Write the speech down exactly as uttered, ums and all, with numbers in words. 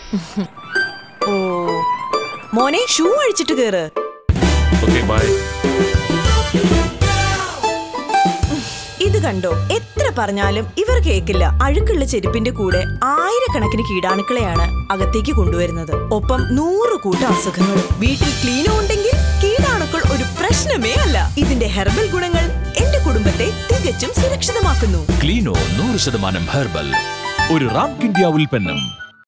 ഓ മോനെ ഷൂ അഴിച്ചിട്ട് കേറ്. Okay bye. ഇത് കണ്ടോ, എത്ര പറഞ്ഞാലും ഇവർ കേക്കില്ല. അഴുക്കുള്ള ചെരുപ്പിന്റെ കൂടെ ആയിരക്കണക്കിന് കീടാണുക്കളെയാണ് അകത്തേക്ക് കൊണ്ടുവരുന്നത്. ഒപ്പം നൂറ് കൂട്ടം അസുഖങ്ങളും. വീട്ടിൽ ക്ലീനോ ഉണ്ടെങ്കിൽ കീടാണുക്കൾ ഒരു പ്രശ്നമേ അല്ല. ഇതിന്റെ ഹെർബൽ ഗുണങ്ങൾ എന്റെ കുടുംബത്തെ തികച്ചും സുരക്ഷിതമാക്കുന്നു. ക്ലീനോ നൂറ് ശതമാനം ഹെർബൽ, ഒരു റാംക് ഇന്ത്യ ഉൽപ്പന്നം.